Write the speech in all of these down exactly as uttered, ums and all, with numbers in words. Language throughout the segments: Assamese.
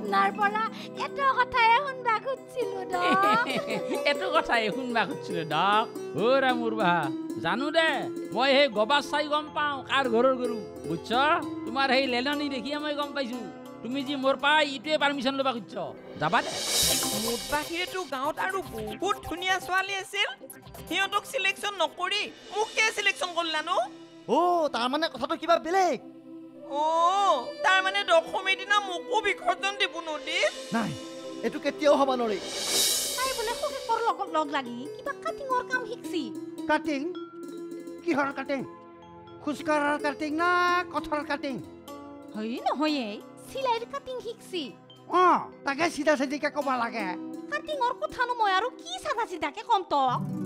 আপনার পৰা এটো কথাই শুনবা খুঁজছিলো ডক এটো কথাই শুনবা খুঁজছিলো ডক ওরা মুরবা জানো দে মই সেই গবাস চাই গম পাও কার ঘৰৰ গৰু বুঝছ তোমাৰ সেই লেলনি দেখিয়ে মই গম পাইছো তুমি যি মোর পাই ইটোৱে পারমিশন লবা খুঁজছ যাবা দে মোট বাহিৰেতো গাঁৱত আৰু বহুত ধুনীয়া ছোৱালী আছিল সিহঁতক সিলেকশন নকৰি মোকে সিলেকশন কৰিলা নো ও তাৰ মানে কথাটো কিবা বেলেগ ও তাৰ মানে দশমী দিনা মোকো বিসৰ্জন দিব নদীত নাই এটো কেতিয়াও হ'ব নৰে তাই বোলে খুকেকৰ লগত লগ লাগি কিবা কাটিঙৰ কাম শিকছি কাটিং কিহৰ কাটিং খুচকাৰৰ কাটিং না কঠৰ কাটিং হয় নহয়ে সিলাইৰ কাটিং শিকছি অ তাকে সিধা সিধিকে কবা লাগে কাটিঙৰ কথানো মই আৰু কি সাদা সিধাকে কম তো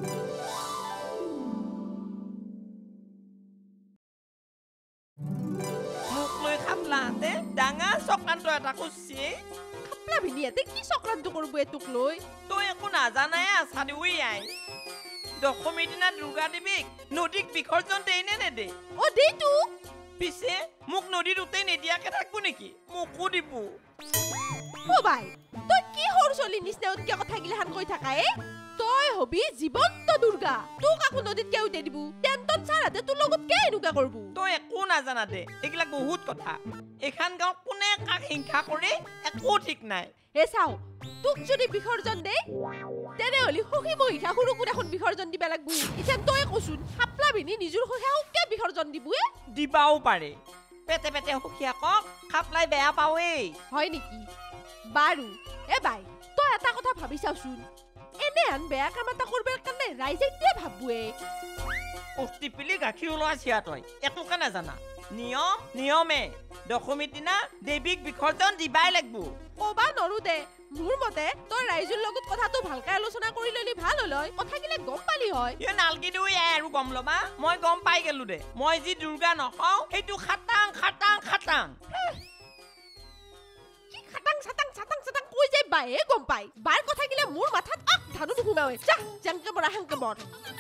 খাপলাতে ডাঙৰ চক্ৰান্ত এটা কৰিছে খাপলা ভিলিয়াতে কি চক্ৰান্ত কৰিব এটোক লৈ তই একো নাজানাই আছা দিউই আই দশমী দিনা দুৰ্গা দেৱীক নদীক বিসৰ্জন দেই নে নেদে অ দেইতো পিছে মোক নদীত উঠাই নিদিয়াকে থাকবো নেকি মোকো দিব ও ভাই তই কি হৰ চলি নিচিনা উৎকে কথা গিলাহান কৈ থাকা এ তই হবি জীৱন্ত দুৰ্গা তোক আকৌ নদীত কেউ দে দিব টেন্টত চাৰাতে তোৰ লগত কে এনেকুৱা কৰবো তই একো নাজানা দে এইগিলা বহুত কথা এখান গাঁও কোনে কাক হিংসা কৰে একো ঠিক নাই এ চাও তোক যদি বিসৰ্জন দে তেনেহ'লে সুখী মহিষা সৰুকো এখন বিসৰ্জন দিবা লাগবো এতিয়া তই কচোন খাপলা ভিনি নিজৰ সুখীয়াকে বিসৰ্জন দিবয়ে দিবাও পাৰে পেটে পেটে সুখীয়াকক খাপলাই বেয়া পাৱেই হয় নেকি বাৰু এ বাই তই এটা কথা ভাবি চাওচোন এনে আন বেয়া কাম এটা কৰবাৰ কাৰণে ৰাইজে কি ভাববে অস্তি পিলি গাখীৰ ওলোৱা চিয়া তই একো কা নাজানা নিয়ম নিয়মে দশমী দিনা দেৱীক বিসৰ্জন দিবাই লাগব কবা নৰো দে মোৰ মতে তই ৰাইজৰ লগত কথাটো ভালকে আলোচনা কৰি ললি ভাল হলয় কথাগিলা গম পালি হয় ইয়ে নালকি দিউই আৰু গম লবা মই গম পাই গেলো দে মই যি দুৰ্গা নকওঁ সেইটো খাটাং খাটাং খাটাং কি খাটাং ছাটাং ছাটাং ছাটাং কৈ যায় বায়ে গম পাই বাৰ কথাগিলা মোৰ মাথাত আক ধানু নুঘুমাৱে যা জাংকে বৰা হাংকে বৰ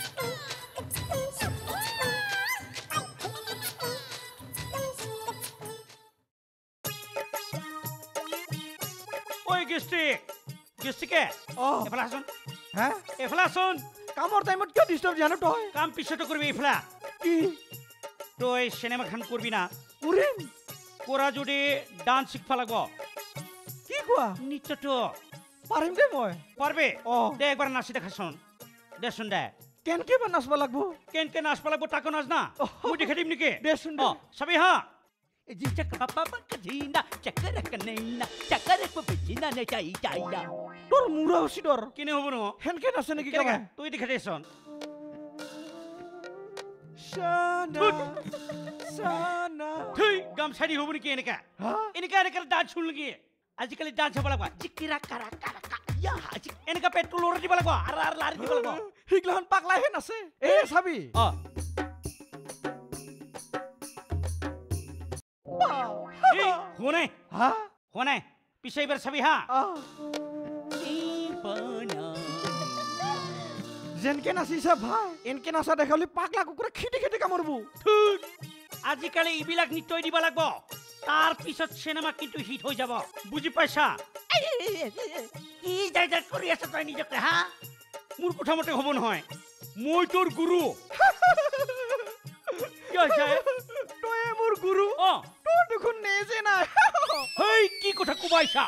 ওই গিস্টিক গিস্টিকে অ এফালে আসুন হে এফালে আসুন কামৰ টাইমত কিয় ডিস্টার্ব জানো তই কাম পিছতো করবি এফালে কি তই সিনেমা খান করবি না কৰিম কোরা যদি ডান্স শিখবা লাগব কি কোৱা নৃত্যটো পাৰিম দে মই পারবে অ দে একবার নাচি দেখাচোন দেচোন দে কেনকে বা নাচবা লাগব কেনকে নাচবা লাগব তাকো নাচ না মই দেখে দিম নেকি দেচোন দে সবই হা জি চক পাপা পকজিনা চকর কনেনা চকর পপিনা নে চাই চাইনা তোৰ মুৰা হসি দৰ কিনে হব ন হেনকে নাচে নেকি কাবা তুই দেখে দেচোন সানা সানা তুই গামছাড়ি হব নেকি এনেকা হা এনেকা এনেকা ডান্স শুন লাগি আজিকালি ডান্স হব লাগবা জিকিরা কারা কারা ইয়া এনেকা পেট্রোল ওরে দিব লাগবা আর আর লারি দিব লাগবা হিগলাহন পাগলা হেন আছে এ চাবি অ এই শুনে হা শুনে পিছে এবার চাবি হা যেনকে নাচিছে ভাই এনকে নাচা দেখালি পাগলা কুকুৰে খিটি খিটি কামুৰবো আজিকালি এইবিলাক নিশ্চয় দিব লাগব তার পিছত সিনেমা কিন্তু হিট হয়ে যাব বুঝি পাইছা কি যাই যাই কৰি আছ তই নিজকে হা মোৰ কথা মতে হ'ব নহয় মই তোৰ গুৰু কি হৈছে তই মোৰ গুৰু অ তোৰ দেখোন নেজে নাই হেই কি কথা কোবাইছা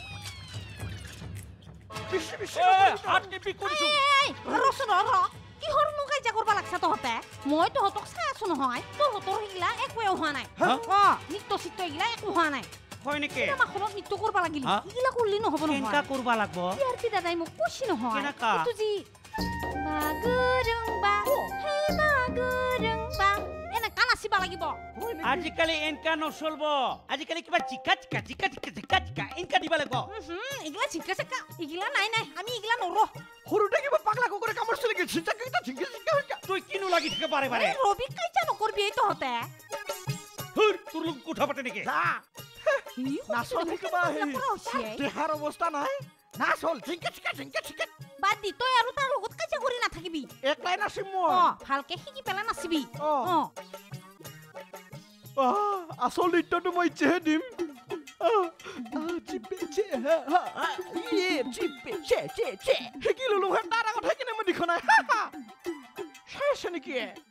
বিশ বিশ হাত টিপি কৰিছো এই ৰচন ৰ কি হৰনো কাইজা কৰবা লাগছা তহতে মই তহতক চাই আছো নহয় তহতৰ হিগলা একোৱে হোৱা নাই অ নিত্য চিত্ত হিগলা একো হোৱা নাই হয় নেকি আমাখনত নিত্য কৰবা লাগিল হিগলা কৰলি নহব নহয় কেনকা কৰবা লাগব ইয়াৰ কি দাদাই মোক কৈছি নহয় কেনকা এটো জি বাগুৰুং বা হে বাগুৰুং বা এনে কানা সিবা লাগিব আজিকালি এনকা নচলব আজিকালি কিবা চিকা চিকা চিকা চিকা চিকা চিকা এনকা দিবা লাগব হুম ইগলা চিকা চিকা ইগলা নাই নাই আমি ইগলা নৰো সৰুতে কিবা পাগলা কুকুৰে কামুৰছিল কি চিন্তা কিটা চিকা চিকা তুই কিনো লাগি থাকে বাৰে বাৰে ৰবি কাইজা নকৰবি এই তহতে হুৰ তোৰ লোক কথা পাতে নেকি যা নাচল কিবা দেহাৰ অৱস্থা নাই নাচল চিকা চিকা চিকা চিকা বাদ দি তই আৰু তাৰ লগত কাইজা কৰি নাথাকিবি একলাই নাচিম মই অ ভালকে শিকি পেলা নাচিবি অ আচল নৃত্যটো মই ইচ্ছেহে দিম চিপে চে হা ইয়ে চিপে চে চে চে হেকি ললো হে তার আগত হেকিনে মই দিখ নাই শেষ নেকি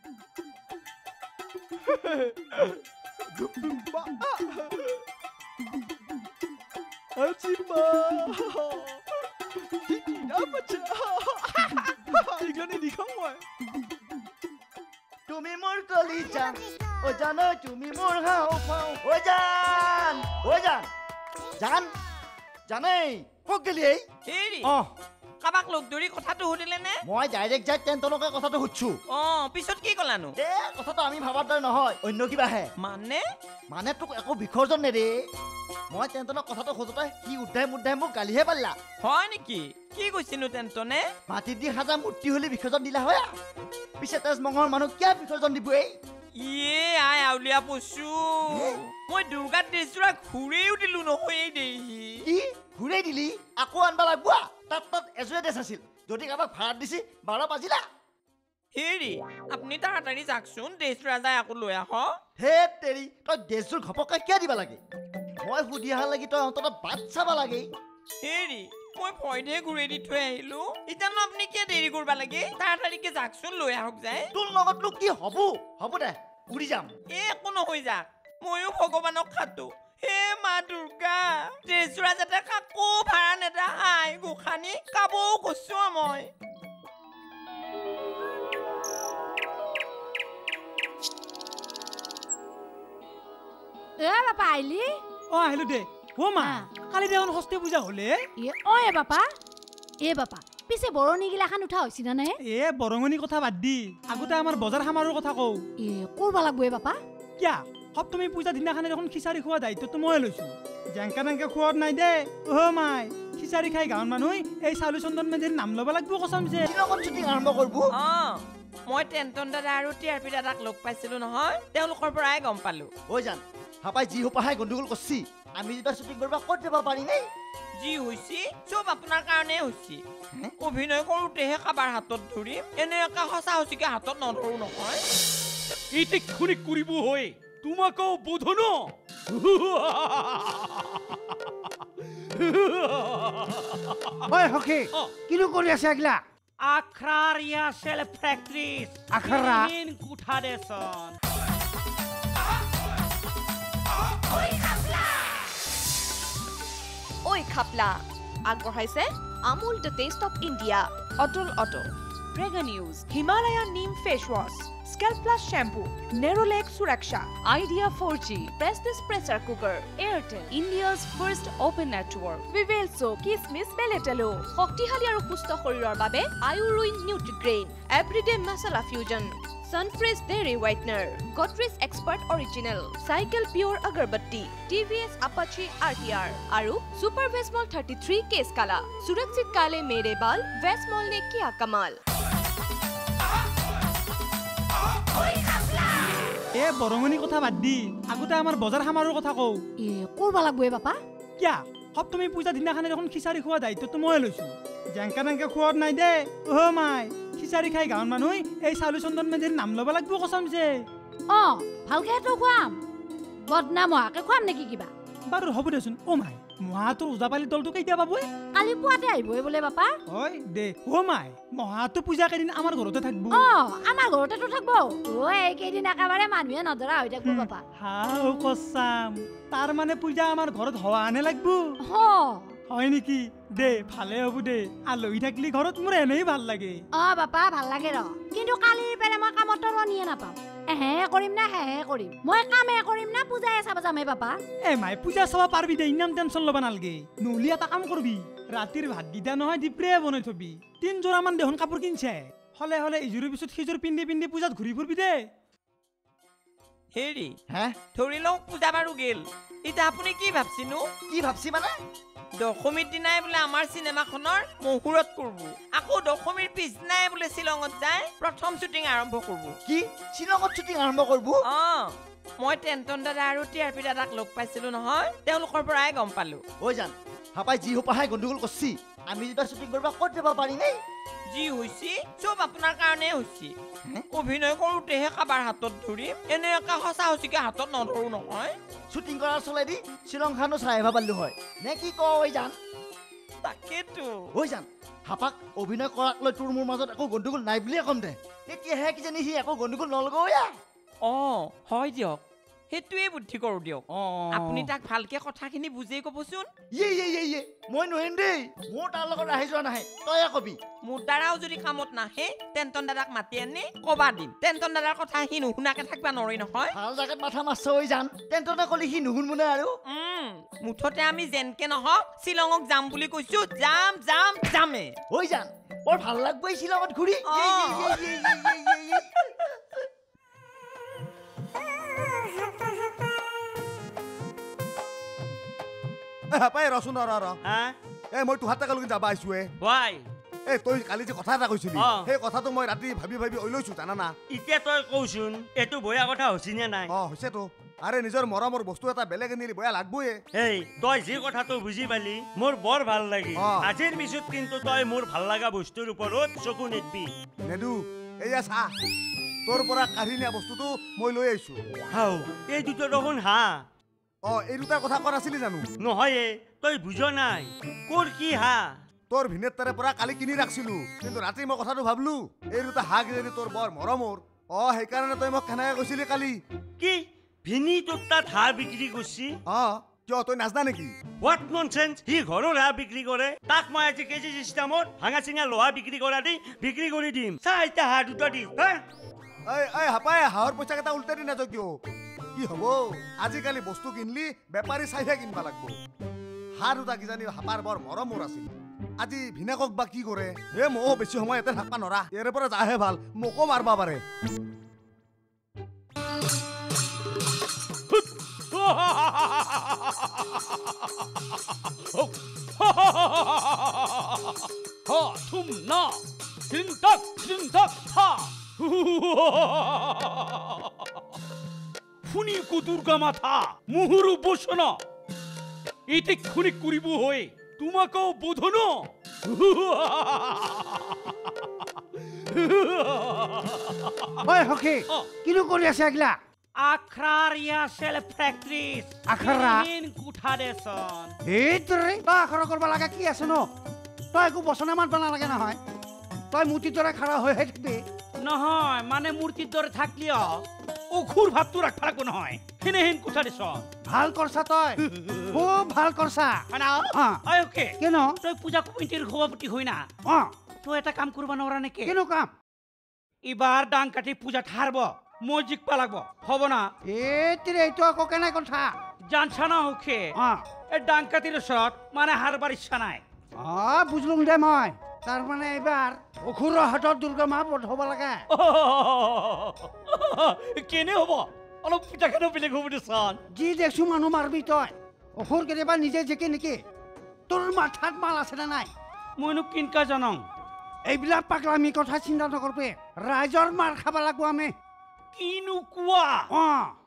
দুবা আচিবা হিটি না বাচ্চা ইগলানি দিখং মই তুমি মোর কলিজা ও জানো তুমি মোর হাও ফাও ও জান ও জান জান জানেই কক গেলি এই হেৰি অ কাবাক লগ ধৰি কথাটো সুধিলে নে মই ডাইৰেক্ট যাই টেনটনকে কথাটো সুধছো অ পিছত কি কলানো এ কথাটো আমি ভাবাৰ দৰে নহয় অন্য কিবা হে মানে মানে তোক একো বিখৰ্জন নেৰে মই টেনটনক কথাটো খুজোতে কি উদ্ধাই মুদ্ধাই মোক গালিহে পাল্লা হয় নেকি কি কৈছিনো টেনটনে মাটি দি হাজা মূৰ্তি হলে বিখৰ্জন দিলা হয় পিছে তেজ মঙৰ মানুহ কিয় বিখৰ্জন দিব এই ইয়ে আই আউলিয়া পশু মই দুৰ্গা দেশৰা ঘুৰেও দিলো নহয় এই দেহি কি ঘুৰাই দিলি আকৌ আনবা লাগব তাত তাত এজোৰে দেশ আছিল যদি কাবাক ভাড়াত দিছি বাৰ বাজিলা হেৰি আপুনি তাড়াতাড়ি যাকচোন দেশৰা যায় আকৌ লৈ আহ হে তেৰি তই দেশযোৰ ঘপককৈ কিয় দিবা লাগে মই সুধি অহা লাগি তই অন্তত বাট চাবা লাগে হেৰি মই ভয়তে ঘূৰাই দি থৈ আহিলো ইতানো আপুনি কিয় দেৰি কৰিব লাগে তাড়াতাড়িকে যাকচোন লৈ আহক যায় তোৰ লগতনো কি হ'ব হ'ব দে উৰি যাম এ একো নহয় যাক ময়ো ভগৱানক খাতো হে মা দুৰ্গা দেশৰা যাতে কাকো ভাড়া নেদা আই গোসানী কাবও কৈছো মই এ বাপা আইলি অ আহিলো দে ও মা কালি দেখোন ষষ্ঠী পূজা হলে এ অ এ বাপা এ বাপা পিছে বৰণী গিলাখান উঠা হৈছিল নে এ বৰঙনি কথা বাদ দি আগতে আমাৰ বজাৰ সামাৰৰ কথা কওঁ এ কৰবা লাগব এ বাপা কিয়া সপ্তমী পূজা দিনাখানে দেখোন খিচাৰি খোৱা দায়িত্বটো মই লৈছো জেংকা তেংকা খোৱাত নাই দে অ মাই খিচাৰি খাই গাঁৱৰ মানুহ এই চাউলি চন্দন মেধিৰ নাম ল'ব লাগিব কচম যে লগত শ্বুটিং আৰম্ভ কৰিব অ মই টেনটন দাদা আৰু টিআৰপি দাদাক লগ পাইছিলো নহয় তেওঁলোকৰ পৰাই গম পালো ঐ জান হাপাই যি হোপাহাই গণ্ডগোল কৰছি আমি যেতিয়া শ্বুটিং কৰিব ক'ত যাব পাৰি নাই যি হৈছে চব আপোনাৰ কাৰণে হৈছে অভিনয় কৰোঁতেহে কাবাৰ হাতত ধৰিম এনে একা সঁচা সঁচিকে হাতত নধৰো নহয় এইটি খুনি কৰিব হয় তোমাকও বোধন ঐ হকি কিনো কৰি আছে আগলা আখৰাৰ ইয়া সেল প্ৰেক্টিস আখৰা ইন কুঠা দেছন ঐ খাপলা আগবঢ়াইছে Amul the taste of India Atul auto Prag news Himalaya neem face wash scalp plus shampoo Nerolac Suraksha Idea four G Prestige pressure cooker Airtel India's first open network Vivel soap কিচমিচ মেলেটেলো শক্তিশালী আৰু সুস্থ শৰীৰৰ বাবে আয়ুৰুইন Nutrigrain everyday masala fusion Sunfresh Dairy Whitener, Godrej Expert Original, Cycle Pure Agarbatti, T V S Apache R T R, Aru Super Vesmol thirty-three Case Kala, Surakshit Kale Mere Bal, Vesmol ne kiya kamal. এ বৰঙনি কথা বাদ দি আগতে আমাৰ বজাৰ সামাৰৰ কথা কওঁ এ কৰবা লাগব এ বাপা কিয়া সপ্তমী পূজা দিনাখানে দেখোন খিচাৰি খোৱা দায়িত্বটো মই লৈছো জেংকা তেংকা খোৱাত নাই দে অ মাই খিচাৰি খাই গাঁৱৰ মানুহ এই চাউলি চন্দন মেধিৰ নাম ল'ব লাগিব কচম যে অ ভালকে তো খুৱাম বদনাম হোৱাকে খুৱাম নেকি কিবা বাৰু হ'ব দেচোন অ মাই মহাটোৰ ওজাপালি দলটো কেতিয়া পাবই কালি পুৱাতে আহিবই বোলে বাপা হয় দে অ মাই মহাটো পূজা কেইদিন আমাৰ ঘৰতে থাকিব অ আমাৰ ঘৰতেতো থাকিব অ এইকেইদিন একেবাৰে মানুহে নধৰা হৈ থাকিব বাপা হাও কচাম তাৰ মানে পূজা আমাৰ ঘৰত হোৱা আনে লাগিব হ হয় নেকি দে ভালে হ'ব দে আলহী থাকিলে ঘৰত মোৰ এনেই ভাল লাগে অ বাপা ভাল লাগে ৰ কিন্তু কালিৰ পেৰে মই কামত নিয়ে নাপাম এহে কৰিম না হেহে কৰিম মই কামে কৰিম না পূজায়ে চাব যামে বাপা এ মাই পূজা চাব পাৰবি দে ইমান টেনচন ল'ব নালগে নহলি এটা কাম কৰবি ৰাতিৰ ভাতগিটা নহয় দিপ্ৰে বনাই থবি তিন জোৰা মান দেখোন কাপোৰ কিনছে হলে হলে ইজুৰৰ পিছত সিজুৰ পিন্ধি পিন্ধি পূজাত ঘূৰি ফুৰবি দে হেৰি হে ধৰি লওক পূজা বাৰু গেল এতিয়া আপুনি কি ভাবছিনো কি ভাবছি মানে দশমীৰ দিনাই বোলে আমাৰ চিনেমাখনৰ মুহূৰ্ত কৰিব আকৌ দশমীৰ পিছদিনাই বোলে শ্বিলঙত যায় প্ৰথম শ্বুটিং আৰম্ভ কৰিব কি শ্বিলঙত শ্বুটিং আৰম্ভ কৰিব অ মই টেনটন দাদা আৰু টিআৰপি দাদাক লগ পাইছিলো নহয় তেওঁলোকৰ পৰাই গম পালো ঐ জান হাপাই যি হোপাহাই গণ্ডগোল কৰছি আমি যেটা শুটিং করবা ক'ত যাব পাৰি নাই যি হৈছে চব আপোনাৰ কাৰণে হৈছে অভিনয় কৰোঁতেহে কাবাৰ হাতত ধৰিম এনে একা সঁচা সঁচিকে হাতত নধৰো নহয় শুটিং কৰাৰ চলেদি শ্ৰীলংখানো চাই আহিব পাৰিলো হয় নে কি কয় জান তাকেতো ঐ জান হাপাক অভিনয় কৰাক লৈ তোৰ মোৰ মাজত একো গণ্ডগোল নাই বুলিয়ে ক'ম দে এতিয়াহে কিজানি সি একো গণ্ডগোল নলগৌয়া অঁ হয় দিয়ক সেইটোৱে বুদ্ধি কৰোঁ দিয়ক আপুনি তাক ভালকে কথাখিনি বুজাই ক'বচোন ইয়ে ইয়ে ইয়ে ইয়ে মই নোৱাৰিম দেই মোৰ তাৰ লগত আহি যোৱা নাহে তয়ে কবি মোৰ দ্বাৰাও যদি কামত নাহে টেনটন দাদাক মাতি আনি ক'বা দিম টেনটন দাদাৰ কথা সি নুশুনাকে থাকিবা নৰি নহয় ভাল জাগাত মাথা মাছ হৈ জান টেনটনে ক'লে সি নুশুনবনে আৰু মুঠতে আমি যেনকে নহওক শ্বিলঙক যাম বুলি কৈছো যাম যাম যামে হৈ জান বৰ ভাল লাগবই শ্বিলঙত ঘূৰি পাই ৰচোন ৰ ৰ এ মই তোহাৰ তাকালৈকে যাব আহিছো এ ভাই এ তই কালি যে কথা এটা কৈছিলি সেই কথাটো মই ৰাতি ভাবি ভাবি ওলৈছো জানা না এতিয়া তই কওচোন এইটো বয়া কথা হৈছে নে নাই অ হৈছেতো আৰে নিজৰ মৰমৰ বস্তু এটা বেলেগ নিলি বয়া লাগবয়ে এই তই যি কথাটো বুজি পালি মোৰ বৰ ভাল লাগি আজিৰ পিছত কিন্তু তই মোৰ ভাল লগা বস্তুৰ ওপৰত চকু নেদবি নেদু এয়া চা তোৰ পৰা কাঢ়ি নিয়া বস্তুটো মই লৈ আহিছো হাও এই দুটো দেখোন হা অ এই দুটাৰ কথা কোৱা নাছিলি জানো নহয় তই বুজ নাই কোৰ কি হা তোৰ ভিনেৰ তাৰে পৰা কালি কিনি ৰাখিছিলো কিন্তু ৰাতি মই কথাটো ভাবলো এই দুটা হাঁহ কিজানি তোৰ বৰ মৰমৰ অ সেইকাৰণে তই মোক কেনেকে কৈছিলি কালি কি ভিনি তোৰ তাত হাঁহ বিক্ৰী কৰিছি অ কিয় তই নাজানা নেকি হোৱাট ননচেন্স সি ঘৰৰ হাঁহ বিক্ৰী কৰে তাক মই আজি কেজি চিষ্টেমত ভাঙা চিঙা লোহা বিক্ৰী কৰা দি বিক্ৰী কৰি দিম চা এতিয়া হাঁহ দুটা দি এই এই হাপাই হাঁহৰ পইচা কেইটা উল্টাই দি নাযাওঁ কিয় কি হব আজিকালি বস্তু কিনলি বেপাৰী চাইহে কিনবা লাগব হাঁহ দুটা কিজানি হাপাৰ বৰ মৰমৰ আছিল আজি ভিনাকক বা কি কৰে এ ময়ো বেছি সময় ইয়াতে থাকবা নৰা ইয়াৰে পৰা যাহে ভাল মোকো মাৰবা পাৰে ফুনিকো দুৰ্গা মাথা মুহুৰু বসন এতে খুনি কৰিব হয় তোমাকেও বোধন ঐ হকি কিনো কৰি আছে এগলা আখৰাৰ ইয়াছেল প্ৰেক্টিছ আখৰা ইন কুঠা দেছন এইতৰে তই আখৰা কৰিব লাগা কি আছে ন তই একো বচনে মানব নালাগে নহয় তই মূৰ্তিৰ দৰে খাৰা হৈ থাকিবি নহয় মানে মূৰ্তিৰ দৰে থাকলিও অখুৰ ভাবটো ৰাখবা লাগব নহয় হেনে হেন কুঠা দেছন ভাল কৰছা তই খুব ভাল কৰছা অ ওকে কেন তই পূজা কমিটিৰ সভাপতি হৈ না অ তই এটা কাম কৰবা নৰা নেকি কেন কাম এবাৰ ডাং কাটি পূজা ঠাৰব মই জিকবা লাগব হ'ব না এইতৰে এইটো আকৌ কেনে কথা জানছা না ওকে অ এই ডাং কাটিৰ ওচৰত মানে হাৰবাৰ ইচ্ছা নাই অ বুজলুং দে মই তাৰ মানে এইবাৰ অখুৰৰ হাতত দুৰ্গা মা বধ হ'ব লাগে কেনে হ'ব অলপ পূজাখানো বেলেগ হ'ব দেচোন যি দেখছো মানুহ মাৰবি তই অখুৰ কেতিয়াবা নিজে জেকে নেকি তোৰ মাথাত মাল আছে নে নাই মইনো কিনকা জানং এইবিলাক পাগলামি কথা চিন্তা নকৰবি ৰাইজৰ মাৰ খাব লাগব আমি কিনো কোৱা অ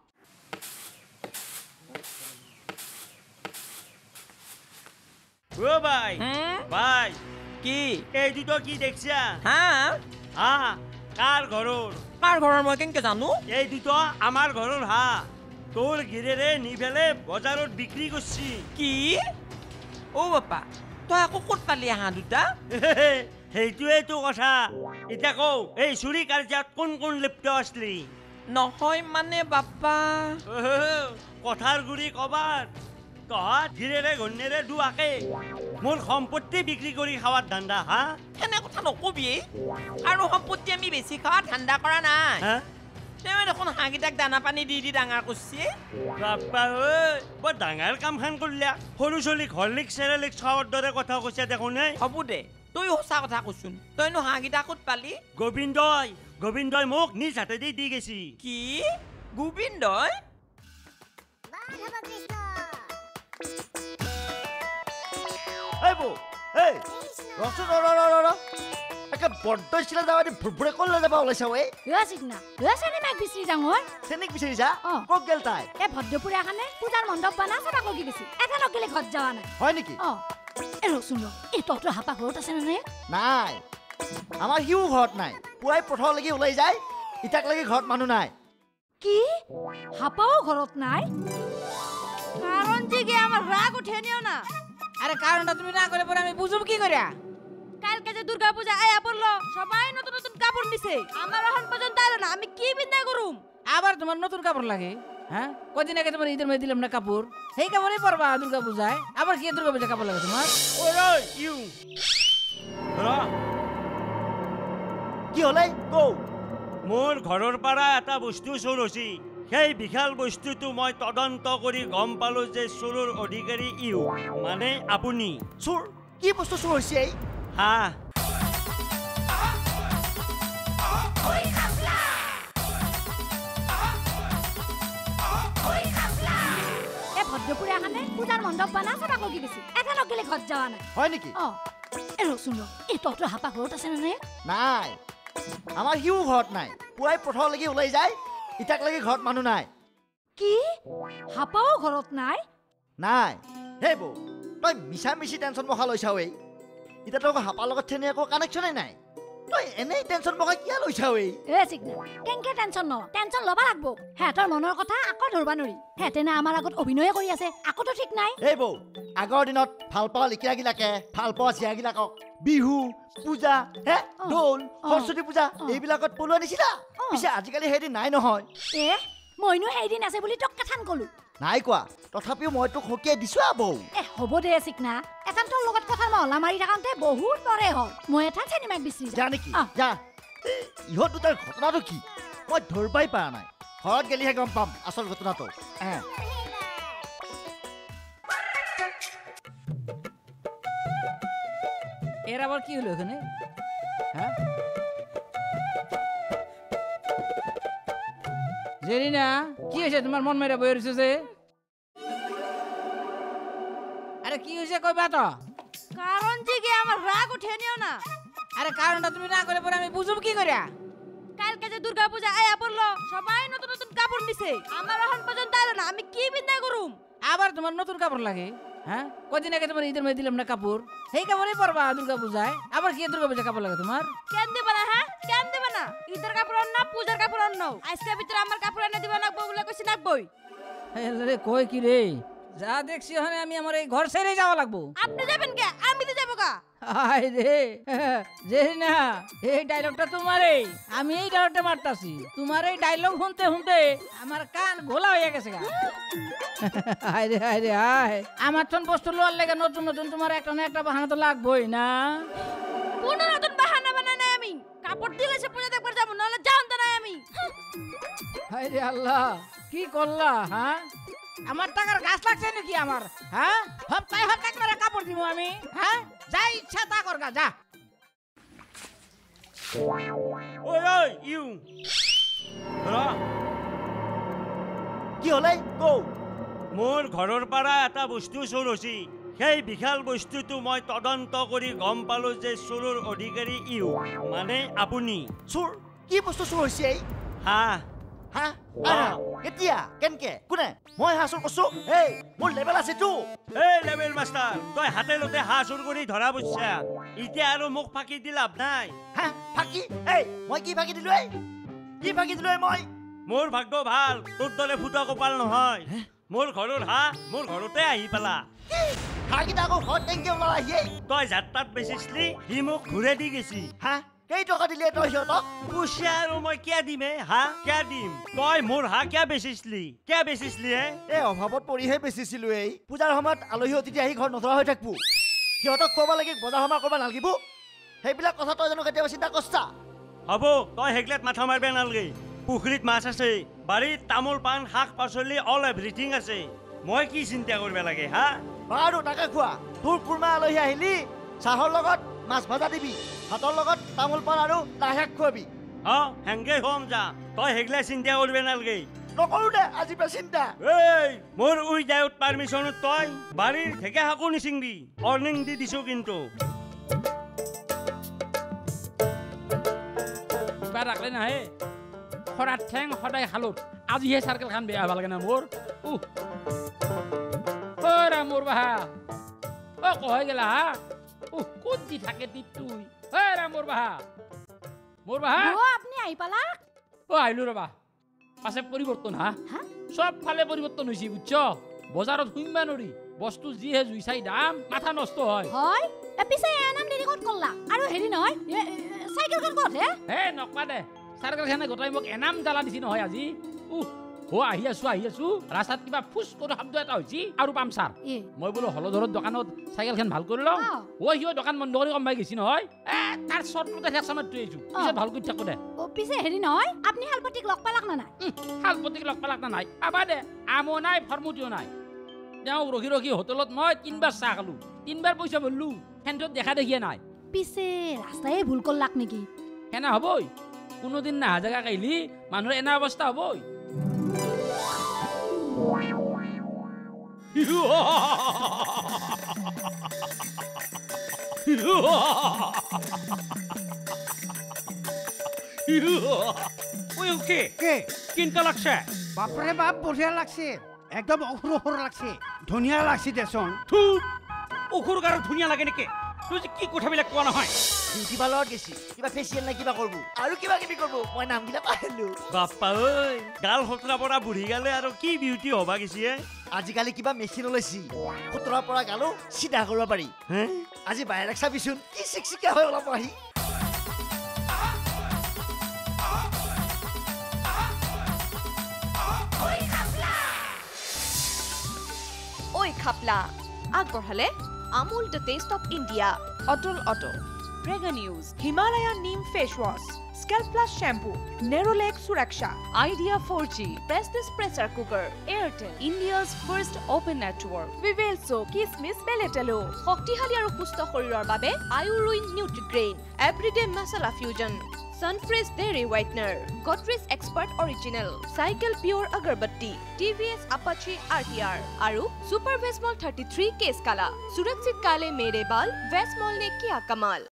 ও ভাই ভাই কি এই দুটো কি দেখছা হা হা কাৰ ঘৰৰ কাৰ ঘৰৰ মই কেনেকে জানো এই দুটো আমাৰ ঘৰৰ হাঁহ তোৰ গিৰেৰে নি ফেলে বজাৰত বিক্ৰী কৰছি কি অ বাপা তই আকৌ ক'ত পালি হাঁহ দুটা সেইটোৱেইটো কথা এতিয়া কওঁ এই চুৰি কাৰ্যত কোন কোন লিপ্ত আছিলি নহয় মানে বাপা কথাৰ গুৰি কবাৰ তহঁত গিৰেৰে ঘূৰ্ণেৰে দুৱাকে মোৰ সম্পত্তি বিক্ৰী কৰি খাৱাৰ ধান্দা হা এনে কথা নকবি আৰু সম্পত্তি আমি বেছি খোৱা ধান্দা কৰা নাই তেওঁ দেখোন হাঁহকেইটাক দানা পানী দি দি ডাঙৰ কৰিছে বাপ্পা ঐ বৰ ডাঙৰ কামখান কৰিলা সৰু ছোৱালীক হৰলিক্স চেৰেলিক্স খোৱাৰ দৰে কথা কৈছে দেখোন হ'ব দে তই সঁচা কথা কৈছোন তইনো হাঁহকেইটা ক'ত পালি গোবিন্দই গোবিন্দই মোক নিজ হাতেদি দি গেছি কি গোবিন্দই এই বৌ এই ৰচোন ৰ ৰ ৰ ৰ একে বড্ড চিলা যাবা দি ভুৰভুৰে ক'লৈ যাবা ওলাইছা ঐ ৰ চিকনা ৰ চেনি মাক বিচাৰি যাওঁ হয় চেনিক বিচাৰিছা অ। ক'ত গেল তাই এ ভদ্ৰপুৰীয়াখানে পূজাৰ মণ্ডপ বানা চাবা কগি গৈছি এটা নগেলে ঘৰত যোৱা নাই হয় নেকি অ এ ৰচোন এই তহঁতৰ হাপা ঘৰত আছে নে নাই আমাৰ সিও ঘৰত নাই পুৱাই পথাৰলৈকে ওলাই যায় ইটাক লাগি ঘৰত মানুহ নাই কি হাপাও ঘৰত নাই কারণ জিগে আমার রাগ উঠে নিও না আরে কারণটা তুমি না করে পরে আমি বুঝব কি করিয়া কালকে যে দুর্গা পূজা আয়া পড়লো সবাই নতুন নতুন কাপড় নিছে আমার এখন পর্যন্ত আলো না আমি কি বিন্দা করুম আবার তোমার নতুন কাপড় লাগে হ্যাঁ কদিন আগে তোমার ঈদের মধ্যে দিলাম না কাপড় সেই কাপড়ই পরবা দুর্গা পূজায় আবার কি দুর্গা পূজা কাপড় লাগে তোমার ওরে ইউ রা কি হলে কও মোৰ ঘৰৰ পৰা এটা বস্তু চোৰ হৈছে সেই বিশাল বস্তুটো মই তদন্ত কৰি গম পালো যে চোৰৰ অধিকাৰী ইউ মানে আপুনি চোৰ কি বস্তু চোৰ হৈছে হা এ ভদ্ৰপুৰে আহানে পূজাৰ মণ্ডপ বানা চাবা কি বেছি এটা নগলে ঘৰত যাৱা নাই হয় নেকি অ এ ৰচোন এই তহঁতৰ হাপা ঘৰত আছে নে নাই আমাৰ সিও ঘৰত নাই পুৱাই পথাৰলৈকে ওলাই যায় ইটাক লাগি ঘৰত মানুহ নাই কি হাপাও ঘৰত নাই নাই হে বৌ তই মিছা মিছি টেনশ্যন বহা লৈছা ঐ এতিয়া তোক হাপাৰ লগত থেনে একো কানেকশ্যনেই নাই তই এনেই টেনশ্যন বহা কিয় লৈছা ঐ এ চিগনা কেনকে টেনশ্যন ন টেনশ্যন ল'বা লাগব হেঁতৰ মনৰ কথা আকৌ ধৰবা নৰি হেঁতেনে আমাৰ আগত অভিনয়ে কৰি আছে আকোতো ঠিক নাই এই বৌ আগৰ দিনত ভাল পোৱা লিকিৰাগিলাকে ভাল পোৱা জীয়াগিলাকক বিহু পূজা হে দৌল সৰস্বতী পূজা এইবিলাকত পলোৱা নিছিলা পিছে আজিকালি সেইদিন নাই নহয় এ মইনো সেইদিন আছে বুলি তোক কথান কলো নাই কোৱা তথাপিও মই তোক সকিয়াই দিছো আ বৌ এ হ'ব দে চিকনা এটান তোৰ লগত কথা মহলা মাৰি থাকোঁতে বহুত পৰে হ'ল মই এটা চিনেমাক বিচাৰি যা নেকি যা ইহঁত দুটাৰ ঘটনাটো কি মই ধৰিবই পৰা নাই ঘৰত গেলিহে গম পাম আচল ঘটনাটো এর আবার কি হলো এখানে হ্যাঁ জেরিনা কি হয়েছে তোমার মন মেরে বই রয়েছে যে আরে কি হয়েছে কইবা তো কারণ জিগে আমার রাগ উঠে নিও না আরে কারণটা তুমি না করে পরে আমি বুঝব কি করিয়া কালকে যে দুর্গা পূজা আয়া পড়লো সবাই নতুন নতুন কাপড় নিছে আমার এখন পর্যন্ত আলো না আমি কি বিন্দা করুম আবার তোমার নতুন কাপড় লাগে হ্যাঁ কদিন আগে তোমার ঈদের মধ্যে দিলাম না কাপড় সেই কাপড়ই পরবা দুর্গা পূজায় আবার কি দুর্গা পূজা কাপড় লাগে তোমার কেন দিবা না হ্যাঁ কেন দিবা না ঈদের কাপড় না পূজার কাপড় অন্য আজকে ভিতরে আমার কাপড় এনে দিবা না বউগুলা কইছি নাকবই রে কই কি রে যা দেখছি ওখানে আমি আমার এই ঘর ছেড়ে যাওয়া লাগবো আপনি যাবেন কে আমি তো যাবো কা হাই রে জেরিনা এই ডায়লগটা তোমারই আমি এই ডায়লগটা মারতাছি তোমার এই ডায়লগ শুনতে শুনতে আমার কান ঘোলা হয়ে গেছে গা হাই রে হাই রে হাই আমার তখন বস্তু লোয়ার লেগে নতুন নতুন তোমার একটা না একটা বাহানা তো লাগবোই না কোন নতুন বাহানা বানাই নাই আমি কাপড় দিলে সে পূজা দেখবার যাবো নাহলে জানতে নাই আমি হাই রে আল্লাহ কি করলা হ্যাঁ আমার টাকার গাছ লাগছে নাকি আমার হ্যাঁ হপ্তাহে হপ্তাহে করে কাপড় দিব আমি হ্যাঁ যা ইচ্ছা তা কর গা যা ওই ওই ইউ রা কি হলে কও মোৰ ঘৰৰ পৰা এটা বস্তু চোৰ হৈছে সেই বিশাল বস্তুটো মই তদন্ত কৰি গম পালো যে চোৰৰ অধিকাৰী ইউ মানে আপুনি চোৰ কি বস্তু চোৰ হৈছে হা হা কেতিয়া কেনকে কোনে মই হা চোৰ কৈছো এই মোৰ লেভেল আছে তো এই লেভেল মাষ্টাৰ তই হাতে লতে হা চোৰ কৰি ধৰা বুজছা এতিয়া আৰু মোক ফাঁকি দি লাভ নাই হা ফাঁকি এই মই কি ফাঁকি দিলো এই কি ফাঁকি দিলো মই মোৰ ভাগ্য ভাল তোৰ দলে ফুটা কপাল নহয় মোৰ ঘৰৰ হা মোৰ ঘৰতে আহি পালা হাঁকিটা আকৌ ঘৰত কেনকে ওলালা আহি তই যাত্ৰাত বেচিছিলি সি মোক ঘূৰে দি গেছি হা কেই টকা দিলে তই সিহঁতক কুচিয়া আৰু মই কিয় দিমে হা কিয় দিম তই মোৰ হা কিয় বেচিছিলি কিয় বেচিছিলি হে এই অভাৱত পৰিহে বেচিছিলো এই পূজাৰ সময়ত আলহী অতিথি আহি ঘৰত নধৰা হৈ থাকবো সিহঁতক ক'ব লাগে বজাৰ সমাৰ কৰিব নালাগিব সেইবিলাক কথা তই জানো কেতিয়াবা চিন্তা কৰছা হ'ব তই সেইগিলাত মাথা মাৰিব নালাগে পুখুৰীত মাছ আছে বাৰীত তামোল পাণ শাক পাচলি অল এভৰিথিং আছে মই কি চিন্তা কৰিব লাগে হা বাৰু তাকে খোৱা তোৰ কুৰ্মা আলহী আহিলি চাহৰ লগত মাছ ভাজা দিবি ভাতৰ লগত তামোল পাণ আৰু লাই শাক খুৱাবি অ হেংগে হ'ম যা তই সেইগিলা চিন্তা কৰিব নালাগে নকৰো দে আজি পে চিন্তা এই মোৰ উইদাউট পাৰ্মিশ্যনত তই বাৰীৰ ঢেকা শাকো নিচিংবি অৰ্ণিং দি দিছো কিন্তু কিবা ৰাখলে নাহে খৰাত ঠেং সদায় খালো আজিহে চাৰ্কেল খান বেয়া ভাল লাগে না মোৰ অ' মোৰ বাহা অ কয় গেলা হা উহ ক'ত দি থাকে টিপ তুই হে ৰাম মোৰ বাহা মোৰ বাহা অ আপনি আহি পালা অ আইলো ৰবা পাছে পৰিৱৰ্তন হা হা সব ফালে পৰিৱৰ্তন হৈছে বুঝছ বজাৰত শুনবা নৰি বস্তু যিহে জুই চাই দাম মাথা নষ্ট হয় হয় এ পিছে এনাম দেৰি ক'ত কৰলা আৰু হেৰি নহয় চাইকেলখন ক'ত হে হে নকবা দে চাৰ্কেলখনে গোটাই মোক এনাম জ্বালা দিছি নহয় আজি উহ ও আহি আছো আহি আছো ৰাস্তাত কিবা ফুচ কৰি শব্দ এটা হৈছে আৰু পামচাৰ মই বোলো হলধৰৰ দোকানত চাইকেলখন ভাল কৰি লওঁ ও সিও দোকান বন্ধ কৰি কমাই গৈছি নহয় এ তাৰ চৰ্টতে হেকচামাত থৈ আহিছো পিছত ভাল কৰি থাকো দে ও পিছে হেৰি নহয় আপনি হালপতিক লগ পালাক না নাই হালপতিক লগ পালাক না নাই আবা দে আমো নাই ফৰ্মুটিও নাই তেওঁ ৰখি ৰখি হোটেলত মই তিনবাৰ চাহ খালো তিনবাৰ পইচা ভৰলো সেন্তত দেখা দেখিয়ে নাই পিছে ৰাস্তাই ভুল কৰলাক নেকি সেনা হ'বই কোনোদিন নাহা জেগা কাইলি মানুহৰ এনা অৱস্থা হ'বই ওই কে কে কিনকা লাগছে বাপরে বাপ বঢ়িয়া লাগছে একদম অখুর অখুর লাগছে ধুনিয়া লাগছে দেচোন থু অখুর গাৰ ধুনিয়া লাগে নেকি তুই কি কথাবিলাক কোৱা নহয় বিউটি পাৰ্লাৰত গেছি কিবা ফেচিয়েল না কিবা কৰব আৰু কিবা কিবি কৰব মই নামগিলা পাহৰিলো বাপ্পা ঐ গাল হতৰা পৰা বুঢ়ি গালে আৰু কি বিউটি হবা গেছি আজিকালি কিবা মেচিন ওলাইছি হতৰা পৰা গালো সিধা কৰিব পাৰি হে আজি বাহিৰত চাবিচোন কি চিকচিকিয়া হৈ ওলাব আহি ঐ খাপলা আগবঢ়ালে Amul the taste of India Atul auto Prag news Himalaya neem face wash scalp plus shampoo Nerolac Suraksha Idea four G Prestige pressure cooker Airtel India's first open network Vivel soap কিচমিচ বেলেটেলো শক্তিশালী আৰু সুস্থ শৰীৰৰ বাবে আয়ুৰুইন Nutrigrain everyday masala fusion Sunfresh Dairy Whitener, Godrej Expert Original, Cycle Pure Agarbatti, T V S Apache R T R, Aru Super Vesmol thirty-three Case Kala, Surakshit Kale Mere Bal, Vesmol ne kiya kamal.